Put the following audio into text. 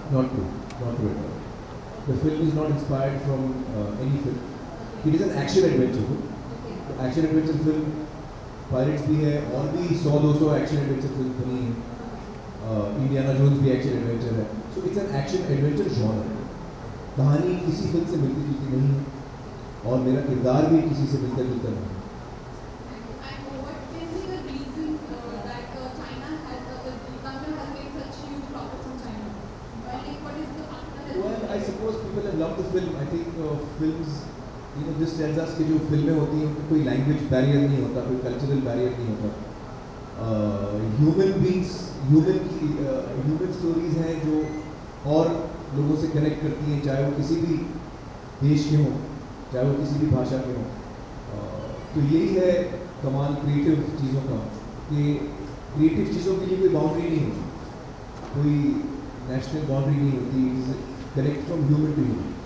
Not true. Not true at all. The film is not inspired from any film. It is an action adventure film. Action adventure film Pirates भी है और भी 100-200 action adventure film बनी है. Indiana Jones भी action adventure है. So it's an action adventure genre. कहानी किसी फिल्म से मिलती जुलती नहीं है और मेरा किरदार भी किसी से मिलता जुलता नहीं है. Well, I suppose people have loved the film. I think films, you know, this tells us कि जो फिल्में होती हैं उनका कोई लैंग्वेज बैरियर नहीं होता, कोई कल्चरल बैरियर नहीं होता. ह्यूमन बींग्स, ह्यूमन स्टोरीज हैं जो और लोगों से कनेक्ट करती हैं, चाहे वो किसी भी देश के हों, चाहे वो किसी भी भाषा के हों. तो यही है कमाल क्रिएटिव चीज़ों का कि क्रिएटिव चीज़ों के लिए कोई बाउंड्री नहीं होती, कोई नेशनल बाउंड्री नहीं होती. Connect from human to human.